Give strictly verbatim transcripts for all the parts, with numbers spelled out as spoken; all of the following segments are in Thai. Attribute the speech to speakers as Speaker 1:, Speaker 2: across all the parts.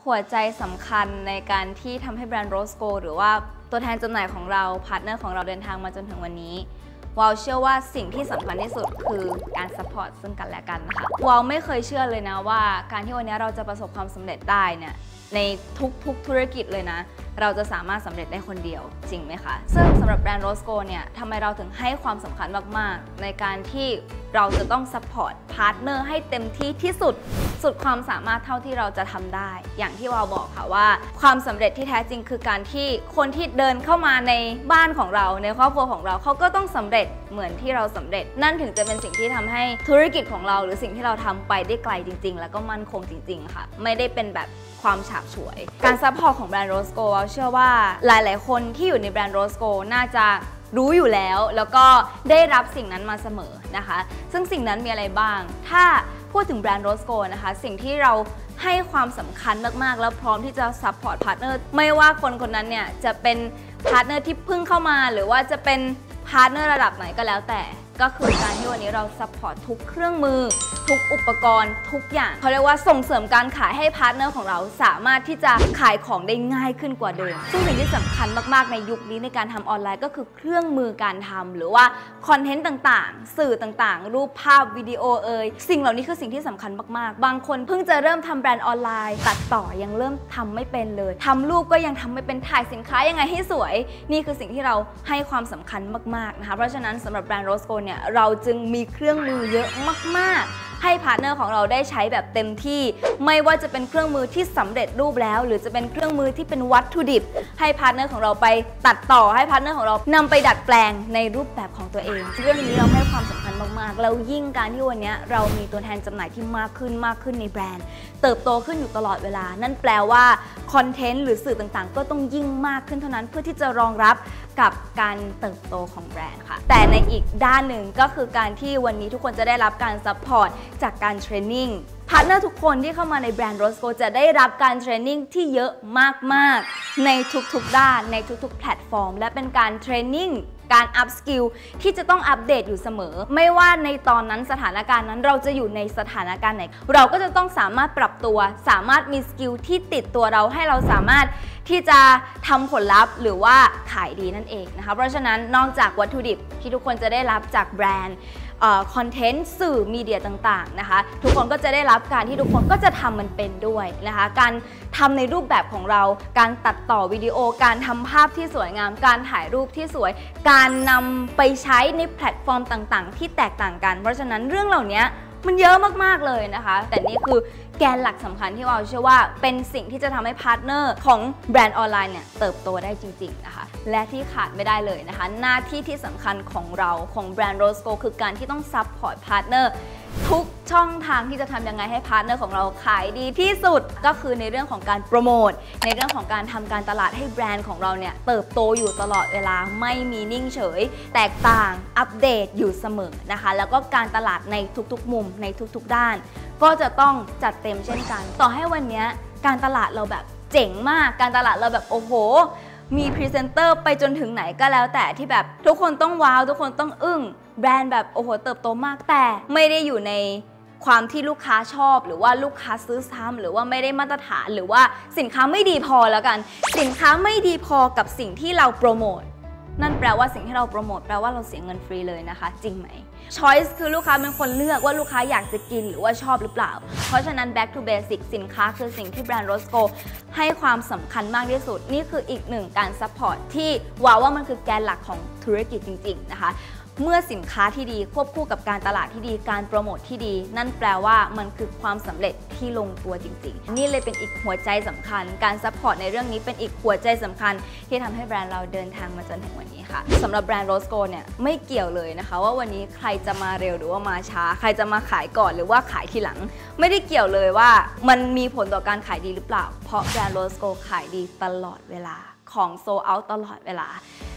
Speaker 1: หัวใจสำคัญในการที่ทำให้แบรนด์ Rose Gold หรือว่าตัวแทนจำหน่ายของเราพาร์ทเนอร์ของเราเดินทางมาจนถึงวันนี้วาวเชื่อว่าสิ่งที่สำคัญที่สุดคือการซัพพอร์ตซึ่งกันและกันนะคะวาวไม่เคยเชื่อเลยนะว่าการที่วันนี้เราจะประสบความสำเร็จได้เนี่ยในทุกๆธุรกิจเลยนะเราจะสามารถสำเร็จได้คนเดียวจริงไหมคะซึ่งสำหรับแบรนด์ Rose Gold เนี่ยทำไมเราถึงให้ความสำคัญมากๆในการที่เราจะต้องซัพพอร์ตพาร์ทเนอร์ให้เต็มที่ที่สุดสุดความสามารถเท่าที่เราจะทำได้อย่างที่วาวบอกค่ะว่าความสำเร็จที่แท้จริงคือการที่คนที่เดินเข้ามาในบ้านของเราในครอบครัวของเราเขาก็ต้องสำเร็จเหมือนที่เราสำเร็จนั่นถึงจะเป็นสิ่งที่ทำให้ธุรกิจของเราหรือสิ่งที่เราทำไปได้ไกลจริงๆแล้วก็มั่นคงจริงๆค่ะไม่ได้เป็นแบบความฉาบฉวยการซัพพอร์ตของแบรนด์ Rose Gold วาวเชื่อว่าหลายๆคนที่อยู่ในแบรนด์ Rose Gold น่าจะรู้อยู่แล้วแล้วก็ได้รับสิ่งนั้นมาเสมอนะคะซึ่งสิ่งนั้นมีอะไรบ้างถ้าพูดถึงแบรนด์ Rose Gold นะคะสิ่งที่เราให้ความสำคัญมากๆแล้วพร้อมที่จะซัพพอร์ตพาร์ทเนอร์ไม่ว่าคนคนนั้นเนี่ยจะเป็นพาร์ทเนอร์ที่เพิ่งเข้ามาหรือว่าจะเป็นพาร์ทเนอร์ระดับไหนก็แล้วแต่ก็คือการที่วันนี้เราซัพพอร์ตทุกเครื่องมือทุกอุปกรณ์ทุกอย่างเขาเรียกว่าส่งเสริมการขายให้พาร์ทเนอร์ของเราสามารถที่จะขายของได้ง่ายขึ้นกว่าเดิมซึ่งสิ่งที่สำคัญมากๆในยุคนี้ในการทำออนไลน์ก็คือเครื่องมือการทำหรือว่าคอนเทนต์ต่างๆสื่อต่างๆรูปภาพวิดีโอเอ่ยสิ่งเหล่านี้คือสิ่งที่สำคัญมากๆบางคนเพิ่งจะเริ่มทำแบรนด์ออนไลน์ตัดต่อยังเริ่มทำไม่เป็นเลยทำรูปก็ยังทำไม่เป็นถ่ายสินค้ายังไงให้สวยนี่คือสิ่งที่เราให้ความสำคัญมากๆนะคะเพราะฉะนั้นสำหรับแบรนด์ Rose Gold เนี่ยเราจึงมีเครื่องมือเยอะมากๆให้พาร์ทเนอร์ของเราได้ใช้แบบเต็มที่ไม่ว่าจะเป็นเครื่องมือที่สำเร็จรูปแล้วหรือจะเป็นเครื่องมือที่เป็นวัตถุดิบให้พาร์ทเนอร์ของเราไปตัดต่อให้พาร์ทเนอร์ของเรานำไปดัดแปลงในรูปแบบของตัวเองเรื่องนี้เราให้ความสำคัญมากๆแล้วยิ่งการที่วันนี้เรามีตัวแทนจำหน่ายที่มากขึ้นมากขึ้นในแบรนด์เติบโตขึ้นอยู่ตลอดเวลานั่นแปลว่าคอนเทนต์หรือสื่อต่างๆก็ต้องยิ่งมากขึ้นเท่านั้นเพื่อที่จะรองรับกับการเติบโตของแบรนด์ค่ะแต่ในอีกด้านหนึ่งก็คือการที่วันนี้ทุกคนจะได้รับการซัพพอร์ตจากการเทรนนิ่งพาร์ทเนอร์ทุกคนที่เข้ามาในแบรนด์ Rose Gold จะได้รับการเทรนนิ่งที่เยอะมากๆในทุกๆด้านในทุกๆแพลตฟอร์มและเป็นการเทรนนิ่งการอัพสกิลที่จะต้องอัปเดตอยู่เสมอไม่ว่าในตอนนั้นสถานการณ์นั้นเราจะอยู่ในสถานการณ์ไหนเราก็จะต้องสามารถปรับตัวสามารถมีสกิลที่ติดตัวเราให้เราสามารถที่จะทำผลลัพธ์หรือว่าขายดีนั่นเองนะคะเพราะฉะนั้นนอกจากวัตถุดิบที่ทุกคนจะได้รับจากแบรนด์คอนเทนต์สื่อมีเดียต่างๆนะคะทุกคนก็จะได้รับการที่ทุกคนก็จะทำมันเป็นด้วยนะคะการทำในรูปแบบของเราการตัดต่อวิดีโอการทำภาพที่สวยงามการถ่ายรูปที่สวยการนำไปใช้ในแพลตฟอร์มต่างๆที่แตกต่างกันเพราะฉะนั้นเรื่องเหล่านี้มันเยอะมากๆเลยนะคะแต่นี่คือแกนหลักสำคัญที่เราเชื่อว่าเป็นสิ่งที่จะทำให้พาร์ทเนอร์ของแบรนด์ออนไลน์เนี่ยเติบโตได้จริงๆนะคะและที่ขาดไม่ได้เลยนะคะหน้าที่ที่สำคัญของเราของแบรนด์ Rose Gold คือการที่ต้องซัพพอร์ตพาร์ทเนอร์ทุกช่องทางที่จะทำยังไงให้พาร์ทเนอร์ของเราขายดีที่สุดก็คือในเรื่องของการโปรโมทในเรื่องของการทำการตลาดให้แบรนด์ของเราเนี่ยเติบโตอยู่ตลอดเวลาไม่มีนิ่งเฉยแตกต่างอัปเดตอยู่เสมอนะคะแล้วก็การตลาดในทุกๆมุมในทุกๆด้านก็จะต้องจัดเต็มเช่นกันต่อให้วันนี้การตลาดเราแบบเจ๋งมากการตลาดเราแบบโอ้โหมีพรีเซนเตอร์ไปจนถึงไหนก็แล้วแต่ที่แบบทุกคนต้องว้าวทุกคนต้องอึ้งแบรนด์แบบโอ้โหเติบโตมากแต่ไม่ได้อยู่ในความที่ลูกค้าชอบหรือว่าลูกค้าซื้อซ้ำหรือว่าไม่ได้มาตรฐานหรือว่าสินค้าไม่ดีพอแล้วกันสินค้าไม่ดีพอกับสิ่งที่เราโปรโมทนั่นแปลว่าสิ่งที่เราโปรโมทแปลว่าเราเสียเงินฟรีเลยนะคะจริงไหม Choice คือลูกค้าเป็นคนเลือกว่าลูกค้าอยากจะกินหรือว่าชอบหรือเปล่าเพราะฉะนั้น back to basic สินค้าคือสิ่งที่แบรนด์ Rose Gold ให้ความสำคัญมากที่สุดนี่คืออีกหนึ่งการซัพพอร์ตที่ว้าวว่ามันคือแกนหลักของธุรกิจจริงๆนะคะเมื่อสินค้าที่ดีควบคู่กับการตลาดที่ดีการโปรโมทที่ดีนั่นแปลว่ามันคือความสำเร็จที่ลงตัวจริงๆนี่เลยเป็นอีกหัวใจสำคัญการซัพพอร์ตในเรื่องนี้เป็นอีกหัวใจสำคัญที่ทำให้แบรนด์เราเดินทางมาจนถึงวันนี้ค่ะสำหรับแบรนด์ Rose Gold เนี่ยไม่เกี่ยวเลยนะคะว่าวันนี้ใครจะมาเร็วหรือว่ามาช้าใครจะมาขายก่อนหรือว่าขายทีหลังไม่ได้เกี่ยวเลยว่ามันมีผลต่อการขายดีหรือเปล่าเพราะแบรนด์ Rose Gold ขายดีตลอดเวลาของโซลด์เอาท์ตลอดเวลา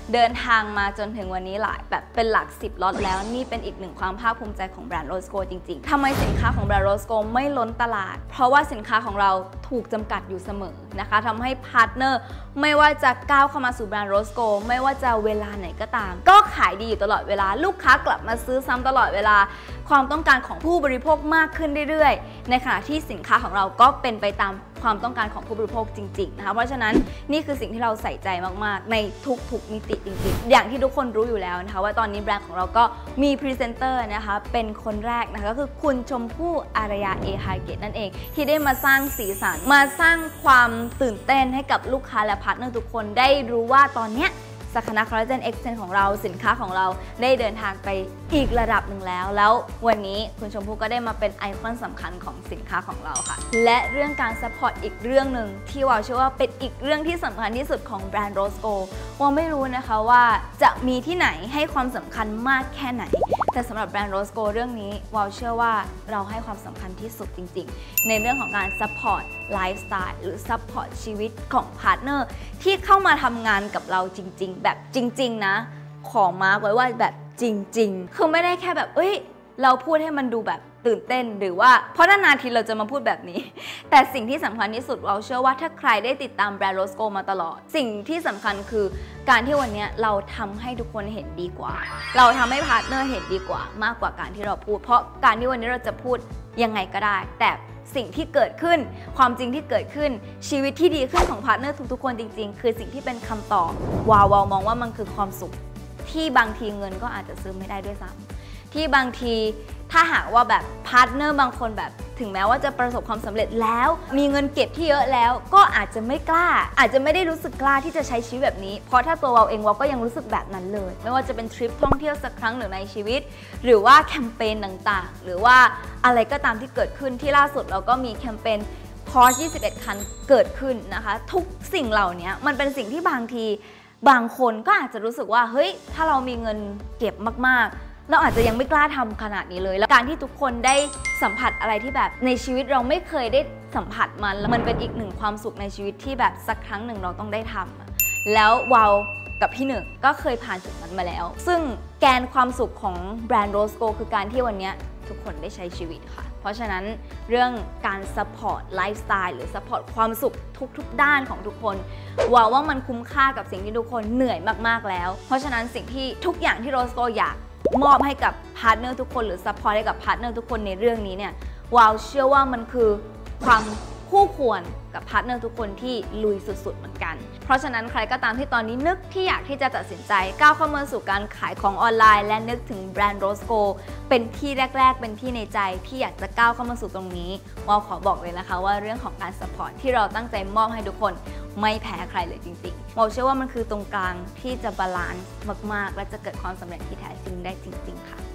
Speaker 1: เดินทางมาจนถึงวันนี้หลายแบบเป็นหลักสิบล็อตแล้วนี่เป็นอีกหนึ่งความภาคภูมิใจของแบรนด์โรสโกจริงๆทำไมสินค้าของแบรนด์โรสโกไม่ล้นตลาดเพราะว่าสินค้าของเราถูกจำกัดอยู่เสมอนะคะทำให้พาร์ทเนอร์ไม่ว่าจะก้าวเข้ามาสู่แบรนด์โรสโกไม่ว่าจะเวลาไหนก็ตามก็ขายดีอยู่ตลอดเวลาลูกค้ากลับมาซื้อซ้ำตลอดเวลาความต้องการของผู้บริโภคมากขึ้นเรื่อยๆในขณะที่สินค้าของเราก็เป็นไปตามความต้องการของผู้บริโภคจริงๆนะคะเพราะฉะนั้นนี่คือสิ่งที่เราใส่ใจมากๆในทุกๆมิติจริงๆอย่างที่ทุกคนรู้อยู่แล้วนะคะว่าตอนนี้แบรนด์ของเราก็มีพรีเซนเตอร์นะคะเป็นคนแรกนะคะก็คือคุณชมพู่อารยาเอฮาเกตนั่นเองที่ได้มาสร้างสีสันมาสร้างความตื่นเต้นให้กับลูกค้าและพาร์ทเนอร์ทุกคนได้รู้ว่าตอนเนี้ยสักนาคอลลาเจนเอ็กซ์เทนของเราสินค้าของเราได้เดินทางไปอีกระดับหนึ่งแล้วแล้ววันนี้คุณชมพู่ก็ได้มาเป็นไอคอนสำคัญของสินค้าของเราค่ะและเรื่องการซัพพอร์ตอีกเรื่องหนึ่งที่วาวเชื่อว่าเป็นอีกเรื่องที่สำคัญที่สุดของแบรนด์โรสโกวาวไม่รู้นะคะว่าจะมีที่ไหนให้ความสำคัญมากแค่ไหนแต่สำหรับแบรนด์โรสโกเรื่องนี้วาวเชื่อว่าเราให้ความสำคัญที่สุดจริงๆในเรื่องของการซัพพอร์ตไลฟ์สไตล์หรือซัพพอร์ตชีวิตของพาร์ทเนอร์ที่เข้ามาทำงานกับเราจริงๆแบบจริงๆนะขอมาร์กไว้ว่าแบบจริงๆคือไม่ได้แค่แบบเอ้ยเราพูดให้มันดูแบบตื่นเต้นหรือว่าเพราะนานๆทีเราจะมาพูดแบบนี้แต่สิ่งที่สำคัญที่สุดเราเชื่อว่าถ้าใครได้ติดตามแบรนด์โรสโกมาตลอดสิ่งที่สำคัญคือการที่วันนี้เราทำให้ทุกคนเห็นดีกว่าเราทำให้พาร์ทเนอร์เห็นดีกว่ามากกว่าการที่เราพูดเพราะการที่วันนี้เราจะพูดยังไงก็ได้แต่สิ่งที่เกิดขึ้นความจริงที่เกิดขึ้นชีวิตที่ดีขึ้นของพาร์ทเนอร์ทุกๆคนจริงๆคือสิ่งที่เป็นคำตอบวาวาวมองว่ามันคือความสุขที่บางทีเงินก็อาจจะซื้อไม่ได้ด้วยซ้ำที่บางทีถ้าหากว่าแบบพาร์ทเนอร์บางคนแบบถึงแม้ว่าจะประสบความสำเร็จแล้วมีเงินเก็บที่เยอะแล้วก็อาจจะไม่กล้าอาจจะไม่ได้รู้สึกกล้าที่จะใช้ชีวิตแบบนี้เพราะถ้าตัวเราเองเราก็ยังรู้สึกแบบนั้นเลยไม่ว่าจะเป็นทริปท่องเที่ยวสักครั้งหนึ่งในชีวิตหรือว่าแคมเปญต่างๆหรือว่าอะไรก็ตามที่เกิดขึ้นที่ล่าสุดเราก็มีแคมเปญพอร์ชยี่สิบเอ็ดคันเกิดขึ้นนะคะทุกสิ่งเหล่านี้มันเป็นสิ่งที่บางทีบางคนก็อาจจะรู้สึกว่าเฮ้ยถ้าเรามีเงินเก็บมากๆเราอาจจะยังไม่กล้าทำขนาดนี้เลยแล้วการที่ทุกคนได้สัมผัสอะไรที่แบบในชีวิตเราไม่เคยได้สัมผัสมันแล้วมันเป็นอีกหนึ่งความสุขในชีวิตที่แบบสักครั้งหนึ่งเราต้องได้ทำแล้ววาวกับพี่หนึ่งก็เคยผ่านจุดนั้นมาแล้วซึ่งแกนความสุขของแบรนด์โรสโกคือการที่วันนี้ทุกคนได้ใช้ชีวิตค่ะเพราะฉะนั้นเรื่องการซัพพอร์ตไลฟ์สไตล์หรือซัพพอร์ตความสุขทุกๆด้านของทุกคนวาวว่ามันคุ้มค่ากับสิ่งที่ทุกคนเหนื่อยมากๆแล้วเพราะฉะนั้นสิ่งที่ทุกอย่างที่โรสโกอยากมอบให้กับพาร์ทเนอร์ทุกคนหรือซัพพอร์ตให้กับพาร์ทเนอร์ทุกคนในเรื่องนี้เนี่ยวาวเชื่อว่ามันคือความคู่ควรกับพาร์ทเนอร์ทุกคนที่ลุยสุดๆเหมือนกันเพราะฉะนั้นใครก็ตามที่ตอนนี้นึกที่อยากที่จะตัดสินใจก้าวเข้ามาสู่การขายของออนไลน์และนึกถึงแบรนด์โรสโกเป็นที่แรกๆเป็นที่ในใจที่อยากจะก้าวเข้ามาสู่ตรงนี้วาวขอบอกเลยนะคะว่าเรื่องของการซัพพอร์ตที่เราตั้งใจมอบให้ทุกคนไม่แพ้ใครเลยจริงๆวาวเชื่อว่ามันคือตรงกลางที่จะบาลานซ์มากๆและจะเกิดความสำเร็จที่แท้จริงได้จริงๆค่ะ